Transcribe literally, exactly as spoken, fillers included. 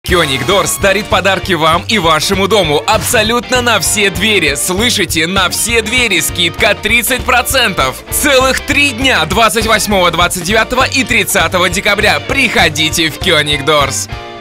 Кёнигдорс дарит подарки вам и вашему дому абсолютно на все двери. Слышите? На все двери скидка тридцать процентов. Целых три дня, двадцать восьмого, двадцать девятого и тридцатого декабря. Приходите в Кёнигдорс.